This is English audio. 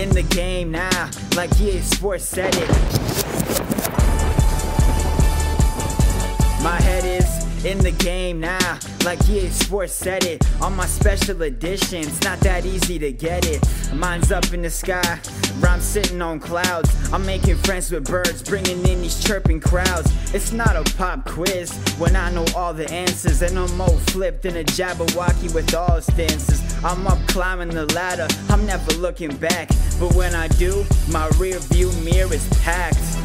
in the game now, like EA Sports said it. My head is in the game now, like EA Sports said it. On my special edition, it's not that easy to get it. Mine's up in the sky, where I'm sitting on clouds. I'm making friends with birds, bringing in these chirping crowds. It's not a pop quiz when I know all the answers, and I'm more flipped than a Jabberwocky with all stances. I'm up climbing the ladder, I'm never looking back, but when I do, my rear view mirror is packed.